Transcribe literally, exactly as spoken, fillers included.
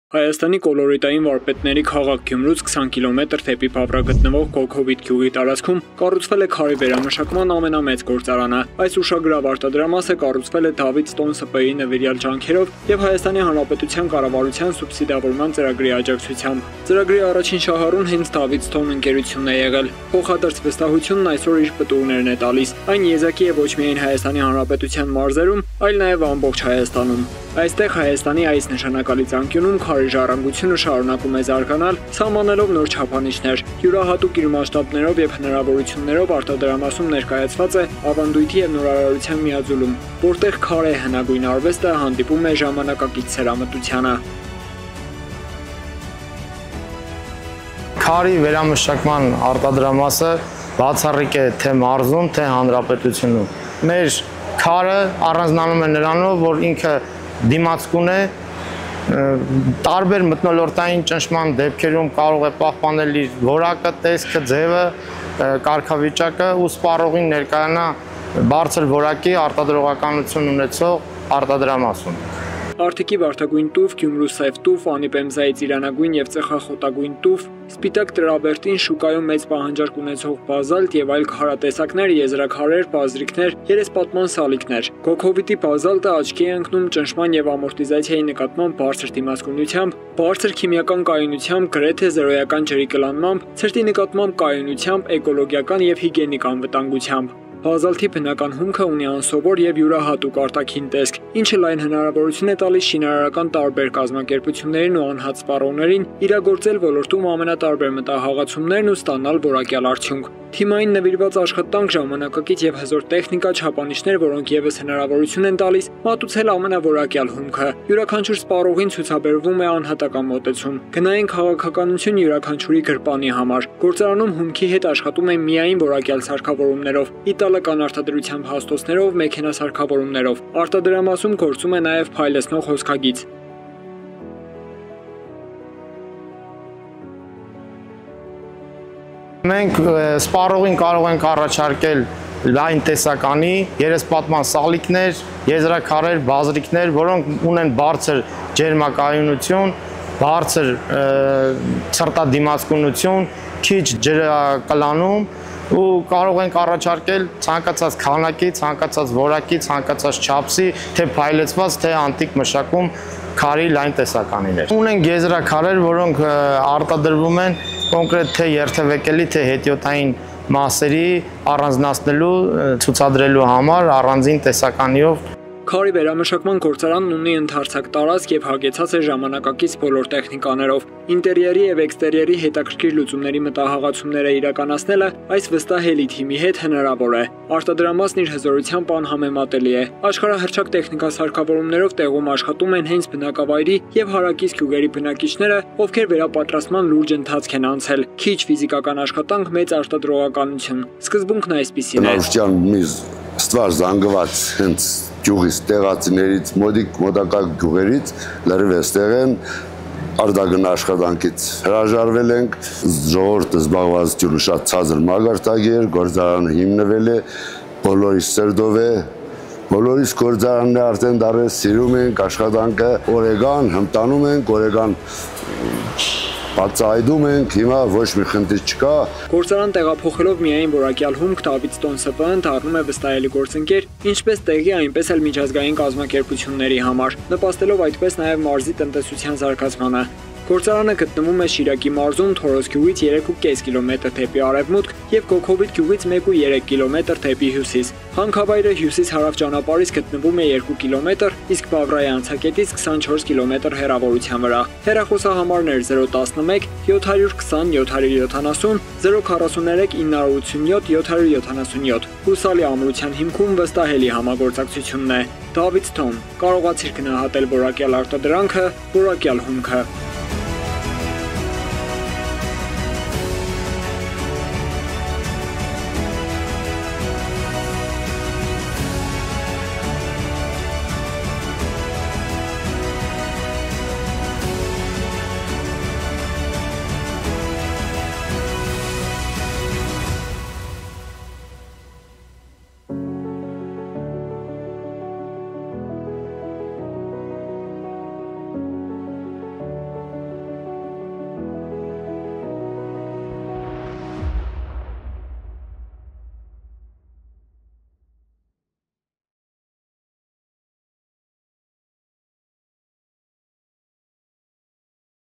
Հայաստանի կոլորիտային վարպետների քաղաք Գյումրուց քսան կիլոմետր դեպի Բավրա գտնվող Կոքովիտ գյուղի տարածքում կառուցվել է քարի վերամշակման ամենամեծ գործարանը։ Այս ուշագրավ արտադրամասը կառուցվել է Դավիթ Ստոն ՍՊԸ-ի նվիրյալ ջանքերով եւ Հայաստանի Հանրապետության կառավարության սուբսիդավորման ծրագրի աջակցությամբ։ Ծրագրի առաջին շահառուն հենց Դավիթ Ստոն ընկերությունն է եղել։ Փոխադարձ վստահությունն այսօր իր պտուղներն է տալիս։ Այն եզակի է ոչ միայն Հայաստանի Հանրապետության մարզերում, այլ նաեւ ամբողջ Հայաստանում։ Այստեղ Հայաստանի այս նշանակալից անկյունում քարի ժառանգությունը շարունակում է զարգանալ, սահմանելով նոր չափանիշներ։ Յուրահատուկ իր մասշտաբներով եւ հնարավորություններով արտադրամասում ներկայացված է ավանդույթի եւ նորարարության միաձուլում, որտեղ քարե հնագույն արվեստը հանդիպում է ժամանակակից ցերամտությանը։ Քարի վերամշակման արտադրամասը բացառիկ է թե մարզում, թե հանրապետությունում։ Մեր քարը առանձնանում է նրանով, որ ինքը դիմացկուն է, տարբեր մթնոլորտային ճնշման դեպքերում կարող է պահպանել իր որակը, տեսքը, ձևը, կարգավիճակը ու սպառողին ներկայանա բարձր որակի արտադրողականություն ունեցող արտադրամասում։ Արտիքի վարդագույն տուֆ, Գյումրու սև տուֆ, անիպեմզայի ծիրանագույն եւ ծխախոտագույն տուֆ, սպիտակ տրավերտին, շուկայում մեծ պահանջարկ ունեցող բազալտ եւ այլ քարատեսակներ, եզրաքարեր, բազրիկներ, երեսպատման սալիկներ։ Կոքովիտի բազալտը աչքի է ընկնում ճնշման եւ ամորտիզացիայի նկատմամբ բարձր դիմացկունությամբ, բարձր քիմիական կայունությամբ, գրեթե զերոյական ջրի կլանմամբ, ցրտի նկատմամբ կայունությամբ, էկոլոգիական եւ հիգիենիկ անվտանգությամբ։ Բազալտի բնական հումքը ունի անսովոր եւ յուրահատուկ արտաքին տեսք, ինչը լայն հնարավորություն է տալիս շինարարական տարբեր կազմակերպություններին ու անհատ սպառողներին իրագործել ոլորտում ամենատարբեր մտահղացումներն ու ստանալ որակյալ արդյունք։ Թիմային նվիրված աշխատանք, ժամանակակից եւ հզոր տեխնիկա, չափանիշներ, որոնք եւս հնարավորություն են տալիս մատուցել ամենավորակյալ հումքը։ Յուրաքանչյուր սպառողին ցուցաբերվում է անհատական մոտեցում։ Գնային քաղաքականություն յուրաքանչյուրի գրպանի համար։ Գործարանում հումքի հետ աշխատում են միայն որակյալ սարքավորումներով, իտալական արտադրությամբ հաստոցներով, մեքենասարքավորումներով։ Արտադրամասում գործում է նաեւ փայլեցնող հոսքագիծ։ Մենք սպառողին կարող ենք առաջարկել լայն տեսականի, երեսպատման սալիկներ, եզրաքարեր, բազրիկներ, որոնք ունեն բարձր ջերմակայունություն, բարձր ցրտադիմացկունություն, քիչ ջրակլանում ու կարող ենք առաջարկել ցանկացած քանակի, ցանկացած որակի, ցանկացած չափսի, թե փայլեցված, թե անտիկ մշակում քարի լայն տեսականիներ։ Ունենք եզրաքարեր, որոնք արտադրվում են կոնկրետ թե երթևեկելի, թե հետիոտային մասերի առանձնացնելու, ցուցադրելու համար առանձին տեսականիով։ Քարի վերամշակման գործարանն ունի ընդարձակ տարածք եւ հագեցած է ժամանակակից բոլոր տեխնիկաներով։ Ինտերիերի եւ էքստերիերի հետաքրքիր լուծումների մտահղացումները իրականացնելը այս վստահելի թիմի հետ հնարավոր է։ Արտադրամասն իր հզորությամբ անհամեմատելի է։ Աշխարհահռչակ տեխնիկասարքավորումներով տեղում աշխատում են հենց բնակավայրի եւ հարակից գյուղերի բնակիչները, ովքեր վերապատրաստման լուրջ ընթացք են անցել։ Քիչ ֆիզիկական աշխատանք, մեծ արտադրողականություն։ Սկզբունքն այսպիսին է։ Ստվար զանգված հենց գյուղից տեղացիներից մոդիկ մոտակա գյուղերից լրիվ էստեղ են արտագն աշխատանքից հրաժարվել ենք, ժողովուրդը զբաղվածությունը շատ ցածր մագարտակի էր, գործարանը հիմնվել է, բոլորիս սրտով է, բոլորիս գործարանն է արդեն դարել, սիրում ենք աշխատանքը, օրեգան հմտանում ենք, օրեգան բացահայտում ենք, հիմա ոչ մի խնդիր չկա։ Գործարան տեղափոխելով միայն որակյալ հումք Դավիթ Ստոն ՍՊԸ-ն դառնում է վստահելի գործընկեր, ինչպես տեղի, այնպես էլ միջազգային կազմակերպությունների համար, նպաստելով այդպես նաև մարզի տնտեսության զարգացմանը։ Գործարանը գտնվում է Շիրակի մարզում Թորոս գյուղից երեք ու կես կիլոմետր դեպի արևմուտք եւ Կոքովիտ գյուղից մեկ ու երեք կիլոմետր դեպի հյուսիս։ Հանքավայրը հյուսիս-հարավ ճանապարհից գտնվում է երկու կիլոմետր, իսկ Բավրայի անցակետից քսանչորս կիլոմետր հեռավորության վրա։ Հեռախոսահամարներ զրո տասնմեկ յոթ քսան յոթ յոթանասուն, զրո քառասուններեք ինը ութսունյոթ յոթ յոթանասունյոթ։ Հուսալի ամրության հիմքում վստահելի համագործակցությունն է։ Դավիթ Ստոն, կարողացիր գնահատել որակյալ արտադրանքը, որակյալ հումքը։